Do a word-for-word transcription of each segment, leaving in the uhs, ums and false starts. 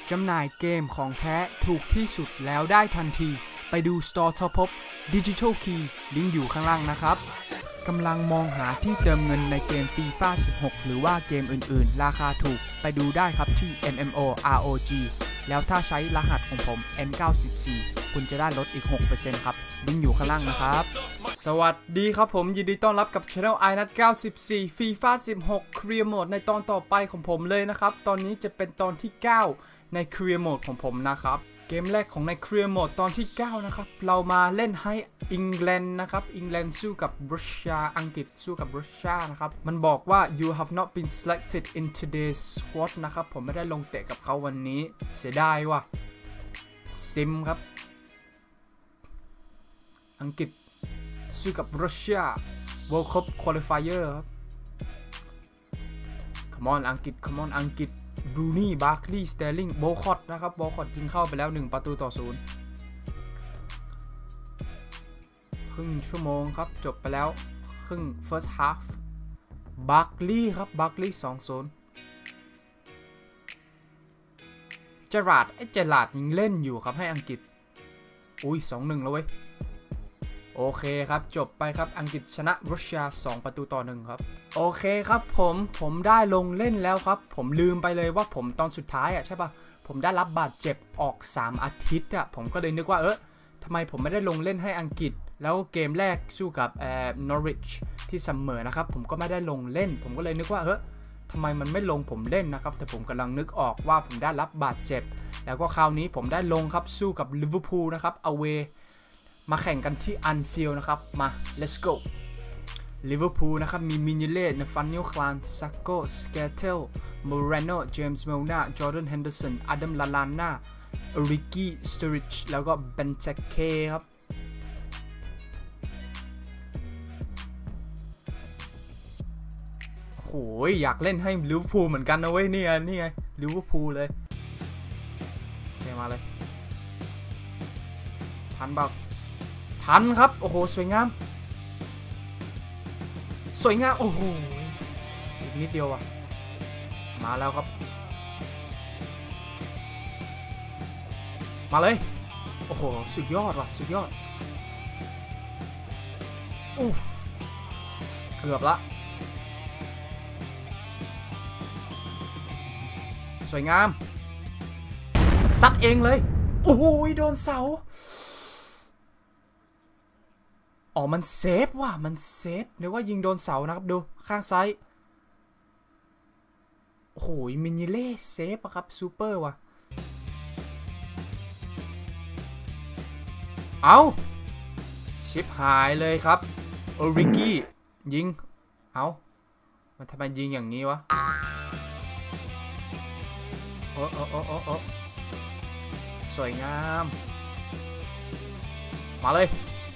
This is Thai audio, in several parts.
จำหน่ายเกมของแท้ถูกที่สุดแล้วได้ทันทีไปดู Store ทพ Digital Key ลิงก์อยู่ข้างล่างนะครับกำลังมองหาที่เติมเงินในเกม ฟีฟ่า สิบหก หรือว่าเกมอื่นๆราคาถูกไปดูได้ครับที่ เอ็ม เอ็ม โอ อาร์ โอ จี แล้วถ้าใช้รหัสของผม เอ็น เก้าสิบสี่ คุณจะได้ลดอีก หกเปอร์เซ็นต์ ครับลิงก์อยู่ข้างล่างนะครับสวัสดีครับผมยินดีต้อนรับกับ Channel ไอ นัท เก้าสิบสี่ ฟีฟ่า สิบหก Career Mode ในตอนต่อไปของผมเลยนะครับตอนนี้จะเป็นตอนที่ เก้า ใน Career Mode ของผมนะครับเกมแรกของใน Career Mode ตอนที่ เก้า นะครับเรามาเล่นให้อังกฤษนะครับอังกฤษสู้กับรัสเซียอังกฤษสู้กับรัสเซียนะครับมันบอกว่า you have not been selected in today's squad นะครับผมไม่ได้ลงเตะกับเขาวันนี้เสียดายว่ะซิมครับอังกฤษสู้กับรัสเซีย World Cup Qualifier ครับ Come on อังกฤษ Come on อังกฤษบรูนี่บาร์คลีย์สเตอร์ลิงโบคอตนะครับโบคอตยิงเข้าไปแล้วหนึ่งประตูต่อศูนย์ครึ่งชั่วโมงครับจบไปแล้วครึ่ง first half บาร์คลีย์ครับบาร์คลีย์ สองศูนย์ เจอราร์ดไอ้เจอราร์ดยิงเล่นอยู่ครับให้อังกฤษอุ้ย สองหนึ่ง แล้วเว้ยโอเคครับจบไปครับอังกฤษชนะรัสเซียสองประตูต่อหนึ่งครับโอเคครับผมผมได้ลงเล่นแล้วครับผมลืมไปเลยว่าผมตอนสุดท้ายอ่ะใช่ป่ะผมได้รับบาดเจ็บออกสามอาทิตย์อ่ะผมก็เลยนึกว่าเออทำไมผมไม่ได้ลงเล่นให้อังกฤษแล้วเกมแรกสู้กับเอ่อนอริชที่เสมอนะครับผมก็ไม่ได้ลงเล่นผมก็เลยนึกว่าเออทำไมมันไม่ลงผมเล่นนะครับแต่ผมกำลังนึกออกว่าผมได้รับบาดเจ็บแล้วก็คราวนี้ผมได้ลงครับสู้กับลิเวอร์พูลนะครับเอาเวมาแข่งกันที่อันฟิลด์นะครับมา let's go ลิเวอร์พูลนะครับมีมินิเล่นฟันนิลคลานซักโกสเกเทลโมเรโนเจมส์เมลนาจอร์แดนเฮนเดอร์สันอดัมลาลาน่าริกกี้สตูริชแล้วก็เบนเทเคครับโอ้ยอยากเล่นให้ลิเวอร์พูลเหมือนกันนะเว้ยนี่ไงนี่ไงลิเวอร์พูลเลยโอเคมาเลยทันเปล่าทันครับโอ้โหสวยงามสวยงามโอ้โหอีกนิดเดียวอ่ะมาแล้วครับมาเลยโอ้โหสุดยอดว่ะสุดยอดอู้เกือบละสวยงามซัดเองเลยโอ้โหโดนเสาอ๋อมันเซฟว่ะมันเซฟนึกว่ายิงโดนเสานะครับดูข้างซ้ายโอ้โหมินิเล่เซฟอะครับซูเปอร์ว่ะเอาชิปหายเลยครับโอริกี้ยิงเอามันทำไมยิงอย่างนี้วะโอ้โอ้โอ้โอ้โอ้สวยงามมาเลย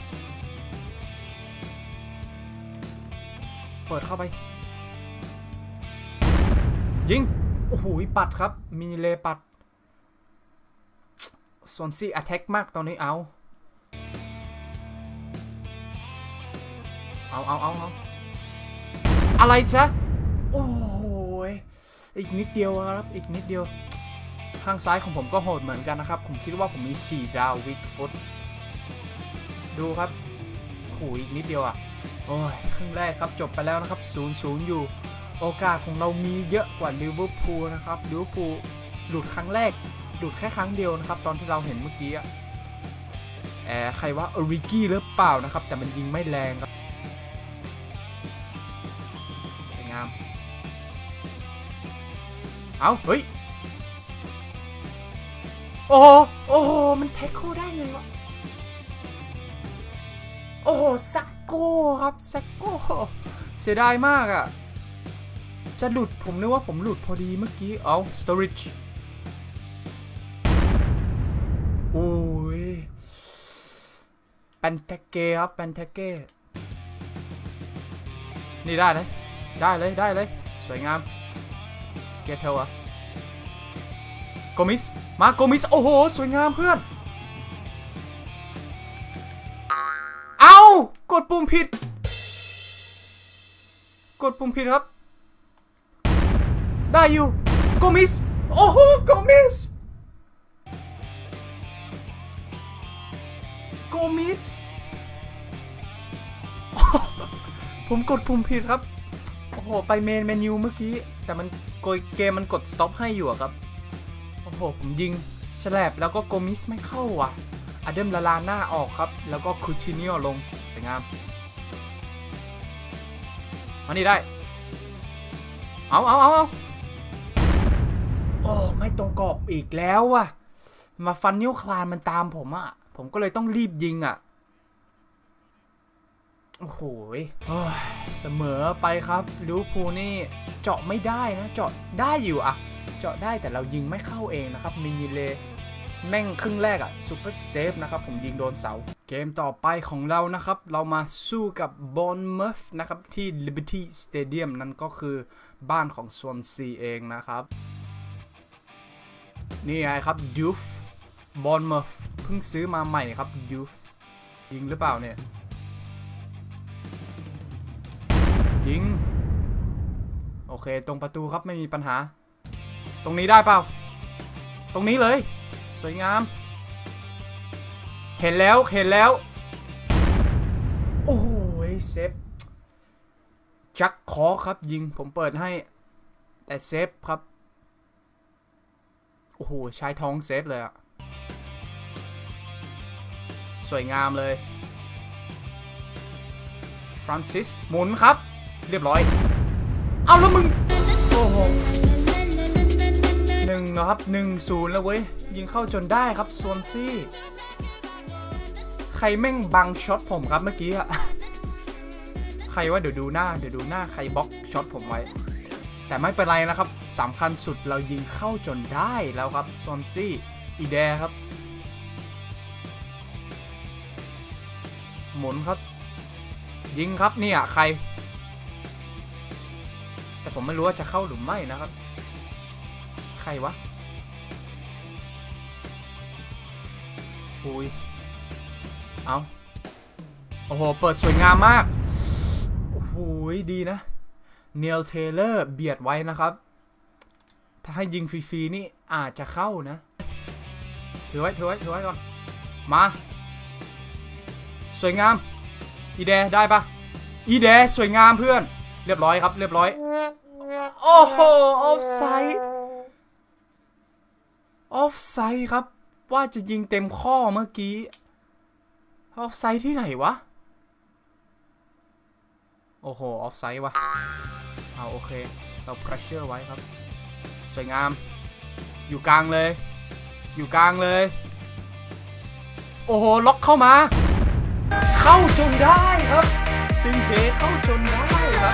เปิดเข้าไปยิงโอ้โหปัดครับมีเลปัดส่วนซี่แอตแทกมากตอนนี้เอาเอาเอาเอาเอาอะไรจ๊ะโอ้ยอีกนิดเดียวครับอีกนิดเดียวข้างซ้ายของผมก็โหดเหมือนกันนะครับผมคิดว่าผมมีสี่ดาววิกฟุตดูครับโอ้โหอีกนิดเดียวอ่ะโอ้ยครึ่งแรกครับจบไปแล้วนะครับ ศูนย์ศูนย์ อยู่โอกาสของเรามีเยอะกว่าลิเวอร์พูลนะครับลิเวอร์พูลหลุดครั้งแรกหลุดแค่ครั้งเดียวนะครับตอนที่เราเห็นเมื่อกี้อะแอบใครว่าอริกี้หรือเปล่านะครับแต่มันยิงไม่แรงครับสวยงามเอาเฮ้ยโอ้โหโอ้โหมันแท็กโคได้ไงวะโอ้โหซักโก้ครับซักโก้เสียดายมากอ่ะจะหลุดผมนึกว่าผมหลุดพอดีเมื่อกี้เอาสตอริชโอ้ยแปนเทเก้ครับแปนเทเก้นี่ได้เลยได้เลยได้เลยสวยงามสเกตเทลอะโกมิสมาโกมิสโอ้โหสวยงามเพื่อนเอากดปุ่มผิดกดปุ่มผิดครับได้อยู่โกมิสโอ้โหโกมิสส ผมกดปุ่มผิดครับโอ้โหไปเมนเมนูเมื่อกี้แต่มันเกมมันกด stop ให้อยู่ครับโอ้โหผมยิงแฉลบแล้วก็โกมิสไม่เข้าอ่ะอเดมลาลาหน้าออกครับแล้วก็คูชิเนียลงสวยงามมานี่ได้เอาเอาเอาเอาโอ้ไม่ตรงกรอบอีกแล้วว่ะมาฟันนิ้วคลานมันตามผมอ่ะผมก็เลยต้องรีบยิงอ่ะโอ้โหเสมอไปครับลิเวอร์พูลนี่เจาะไม่ได้นะเจาะได้อยู่อะเจาะได้แต่เรายิงไม่เข้าเองนะครับมินิเลแม่งครึ่งแรกอะซูเปอร์เซฟนะครับผมยิงโดนเสาเกมต่อไปของเรานะครับเรามาสู้กับบอร์นมัธนะครับที่ Liberty Stadium นั่นก็คือบ้านของสวอนซีเองนะครับนี่ไงครับยูฟบอร์นมัธเพิ่งซื้อมาใหม่ครับยูฟยิงหรือเปล่าเนี่ยยิงโอเคตรงประตูครับไม่มีปัญหาตรงนี้ได้เปล่าตรงนี้เลยสวยงามเห็นแล้วเห็นแล้วโอ้ยเซฟจักคอครับยิงผมเปิดให้แต่เซฟครับโอ้โหชายท้องเซฟเลยอะสวยงามเลยฟรานซิสหมุนครับเรียบร้อยเอาแล้วมึงโอ้โหหนึ่งนะครับหนึ่งศูนย์แล้วเว้ยยิงเข้าจนได้ครับสวอนซี่ใครแม่งบังช็อตผมครับเมื่อกี้อะใครว่าเดี๋ยวดูหน้าเดี๋ยวดูหน้าใครบล็อกช็อตผมไว้แต่ไม่เป็นไรนะครับสำคัญสุดเรายิงเข้าจนได้แล้วครับสวอนซี่อีแดครับหมุนครับยิงครับเนี่ยใครแต่ผมไม่รู้ว่าจะเข้าหรือไม่นะครับใครวะอุ้ยเอาโอ้โหเปิดสวยงามมากโอ้โหดีนะเนลเทเลอร์เบียดไว้นะครับถ้าให้ยิงฟรีๆนี่อาจจะเข้านะถือไว้ถือไว้ถือไว้ก่อนมาสวยงามอีแดได้ปะอีแดสวยงามเพื่อนเรียบร้อยครับเรียบร้อยโอ้โหออฟไซด์ออฟไซด์ครับว่าจะยิงเต็มข้อเมื่อกี้ออฟไซด์ที่ไหนวะโอ้โหออฟไซด์วะเอาโอเคเราเพรสเชอร์ไว้ครับสวยงามอยู่กลางเลยอยู่กลางเลยโอ้โหล็อกเข้ามาเข้าจนได้ครับซิงเฮเข้าจนได้ครับ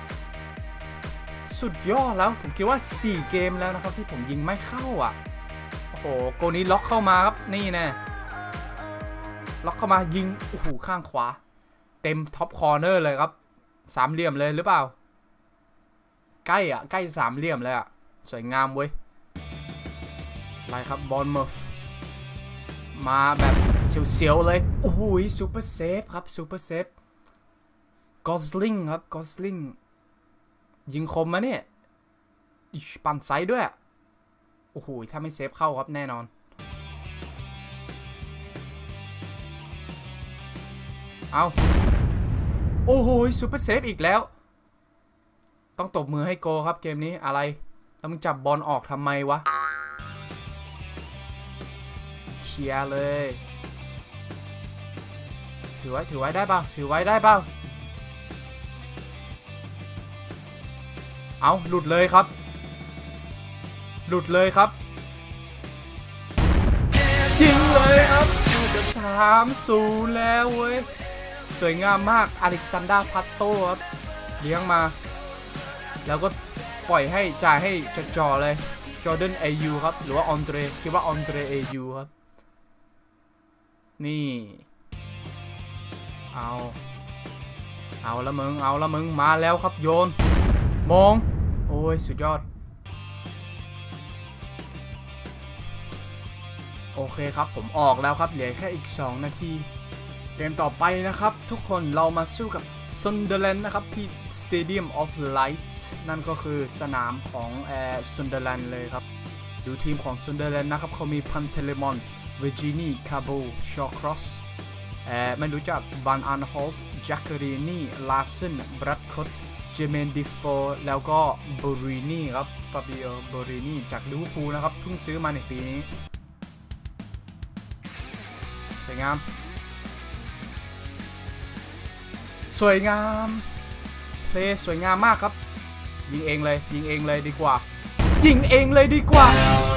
สุดยอดแล้วผมคิดว่าสี่เกมแล้วนะครับที่ผมยิงไม่เข้าอ่ะโอ้โหโกนี้ล็อกเข้ามาครับนี่แน่ล็อกเข้ามายิงโอ้โหข้างขวาเต็มท็อปคอร์เนอร์เลยครับสามเหลี่ยมเลยหรือเปล่าใกล้อ่ะใกล้สามเหลี่ยมเลยอ่ะสวยงามเว้ยอะไรครับบอร์นมัธมาแบบเสียวๆเลยโอ้โหซูเปอร์เซฟครับซูเปอร์เซฟกอสลิงครับกอสลิงยิงคมมาเนี่ยปั่นไซด์ด้วยโอ้โหถ้าไม่เซฟเข้าครับแน่นอนเอาโอ้โหซูเปอร์เซฟอีกแล้วต้องตบมือให้โกครับเกมนี้อะไรแล้วมึงจับบอลออกทำไมวะเคลียร์เลยถือไว้ถือไว้ได้เปล่าถือไว้ได้เปล่าเอาหลุดเลยครับหลุดเลยครับยิงเลยครับสามศูนย์แล้วเว้ยสวยงามมากอเล็กซานดราพัตโต้ครับเลี้ยงมาแล้วก็ปล่อยให้จ่ายให้จ่อๆเลยจอร์แดนเอยูครับหรือว่าออนเดรคิดว่าออนเดรเอยูครับนี่เอาเอาละมึงเอาละมึงมาแล้วครับโยนมองโอ้ยสุดยอดโอเคครับผมออกแล้วครับเหลือแค่อีกสองนาทีเกมต่อไปนะครับทุกคนเรามาสู้กับซันเดอร์แลนด์นะครับที่ Stadium of Lights นั่นก็คือสนามของแอร์ซันเดอร์แลนด์เลยครับดูทีมของซันเดอร์แลนด์นะครับเขามีพันเทเลมอนเวอร์จินีคาโบชอครอสเอ่อไม่รู้จักวันอันโฮลต์แจ็คเกอรีนีลาเซนบรัดคอตเจเมนดิโฟแล้วก็บูรินีครับฟาบิโอบูรินีจากลิเวอร์พูลนะครับเพิ่งซื้อมาในปีนี้สวยงามสวยงามเพลย์สวยงามมากครับยิงเองเลยยิงเองเลยดีกว่ายิงเองเลยดีกว่า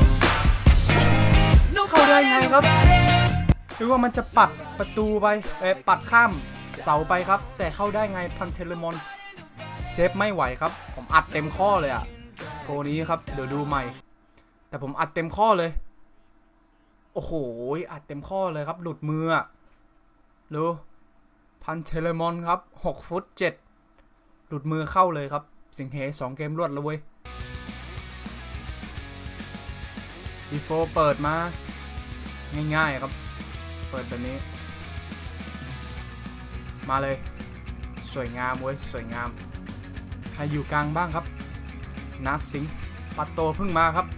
เข้าได้ไงครับหรือว่ามันจะปัดประตูไปเอ๊ะปัดข้ามเสาไปครับแต่เข้าได้ไงพันเทเลมอนเซฟไม่ไหวครับผมอัดเต็มข้อเลยอะโกนี้ครับเดี๋ยวดูใหม่แต่ผมอัดเต็มข้อเลยโอ้โหอัดเต็มข้อเลยครับหลุดมืออะดูพันเทเลมอนครับหกฟุตเจ็ดหลุดมือเข้าเลยครับสิงเฮสองเกมรวดแล้วเว้ยดีโฟเปิดมาง่ายๆครับเปิดแบบนี้มาเลยสวยงามเว้ยสวยงามใครอยู่กลางบ้างครับนัสซิงปัตโตเพิ่งมาครับ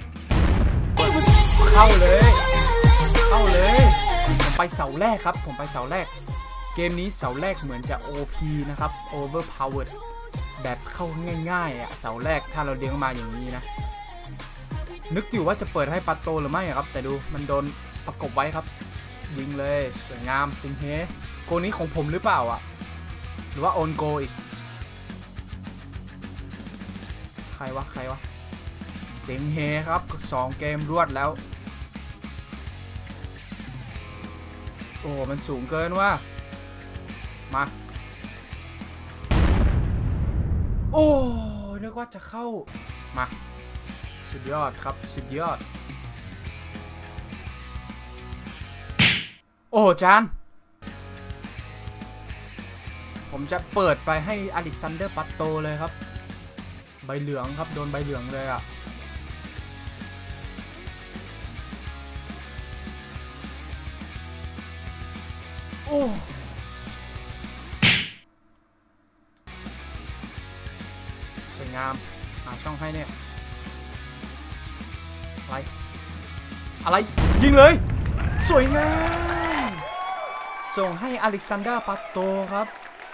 เข้าเลยเข้าเลยผมไปเสาแรกครับผมไปเสาแรกเกมนี้เสาแรกเหมือนจะ โอ พี นะครับ overpowered แบบเข้าง่ายๆอ่ะเสาแรกถ้าเราเลี้ยงมาอย่างนี้นะนึกอยู่ว่าจะเปิดให้ปัตโตหรือไม่ครับแต่ดูมันโดนประกบไว้ครับยิงเลยสวยงามซิงเฮโกนี้ของผมหรือเปล่าอ่ะหรือว่าโอนโกอีกใครวะใครวะซิงเฮครับสองเกมรวดแล้วโอ้มันสูงเกินว่ามาโอ้นึกว่าจะเข้ามาสุดยอดครับสุดยอดโอ้จานผมจะเปิดไปให้อเล็กซานเดอร์ปัตโตเลยครับใบเหลืองครับโดนใบเหลืองเลยอ่ะโอ้สวยงามหาช่องให้เนี่ยอะไรอะไรยิงเลยสวยงามส่งให้อเล็กซานเดอร์ปัตโตครับ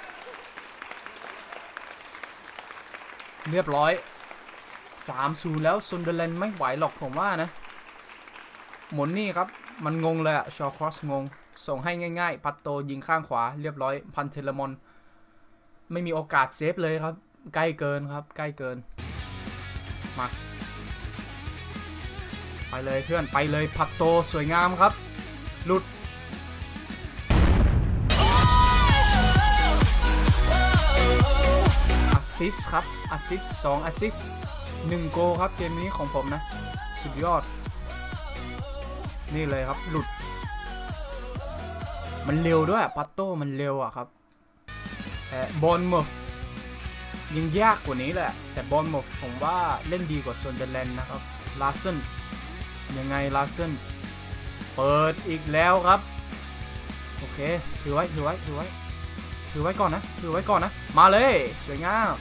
เรียบร้อย สามศูนย์ แล้วซุนเดอร์แลนด์ไม่ไหวหรอกผมว่านะหมุนนี่ครับมันงงเลยอะชอครอสงงส่งให้ง่ายๆปัตโตยิงข้างขวาเรียบร้อยพันเทเลมอนไม่มีโอกาสเซฟเลยครับใกล้เกินครับใกล้เกินมาไปเลยเพื่อนไปเลยปัตโตสวยงามครับหลุดแอสซิสครับแอสซิสสองแอสซิสหนึ่งโกครับเกมนี้ของผมนะสุดยอดนี่เลยครับหลุดมันเร็วด้วยปัตโต้มันเร็วอะครับแต่บอลมอฟยังยากกว่านี้แหละแต่บอลมอฟผมว่าเล่นดีกว่าซันเดอร์แลนด์นะครับลาเซนยังไงลาเซนเปิดอีกแล้วครับโอเคถือไว้ถือไว้ถือไว้ถือไว้ก่อนนะถือไว้ก่อนนะมาเลยสวยงาม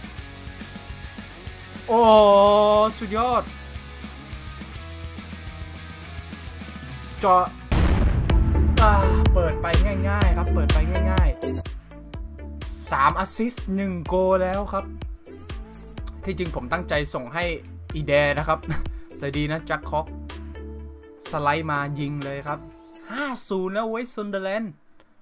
โอ้สุดยอดจอเปิดไปง่ายๆครับเปิดไปง่ายๆสามแอสซิสต์หนึ่งโกแล้วครับที่จริงผมตั้งใจส่งให้อีเดนะครับแต่ดีนะแจ็คคอกสไลด์มายิงเลยครับ ห้าศูนย์ แล้วเว้ยซันเดอร์แลนด์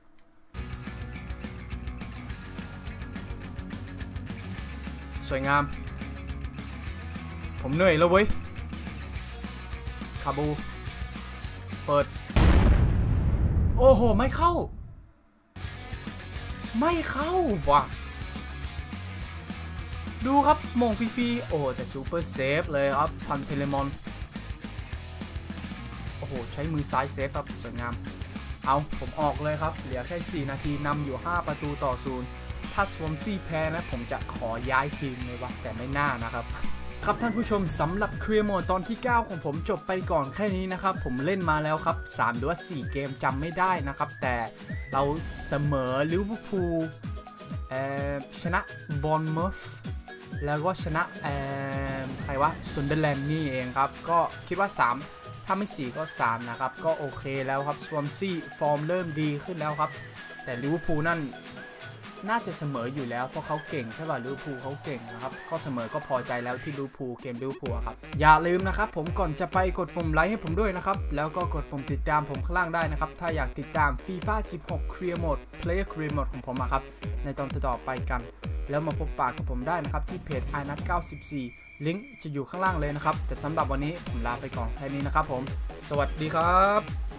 สวยงามผมเหนื่อยแล้วเว้ยคาบูเปิดโอ้โหไม่เข้าไม่เข้าว่ะดูครับมงฟรีๆโอ้แต่ซูเปอร์เซฟเลยครับพันเทเลมอนโอ้โหใช้มือซ้ายเซฟครับสวยงามเอาผมออกเลยครับเหลือแค่สี่นาทีนำอยู่ห้าประตูต่อศูนย์ถ้าสวอนซี่แพ้นะผมจะขอย้ายทีมเลยว่ะแต่ไม่น่านะครับครับท่านผู้ชมสำหรับเคลียร์โหมดตอนที่เก้าของผมจบไปก่อนแค่นี้นะครับผมเล่นมาแล้วครับสามหรือว่าสี่เกมจำไม่ได้นะครับแต่เราเสมอลิเวอร์พูลชนะบอร์นมัธแล้วก็ชนะใครวะซันเดอร์แลนด์นี่เองครับก็คิดว่าสามถ้าไม่สี่ก็สามนะครับก็โอเคแล้วครับสวอมซี่ฟอร์มเริ่มดีขึ้นแล้วครับแต่ลิเวอร์พูลนั่นน่าจะเสมออยู่แล้วเพราะเขาเก่งใช่ป่ะลิเวอร์พูลเขาเก่งนะครับก็เสมอก็พอใจแล้วที่ลิเวอร์พูลเกมลิเวอร์พูลครับอย่าลืมนะครับผมก่อนจะไปกดปุ่มไลค์ให้ผมด้วยนะครับแล้วก็กดปุ่มติดตามผมข้างล่างได้นะครับถ้าอยากติดตาม ฟีฟ่า สิบหก Career Mode Player Career Mode ของผมครับในตอนต่อไปกันแล้วมาพบปะกับผมได้นะครับที่เพจ ไอ นัท เก้าสิบสี่ ลิงก์จะอยู่ข้างล่างเลยนะครับแต่สำหรับวันนี้ผมลาไปก่อนแค่นี้นะครับผมสวัสดีครับ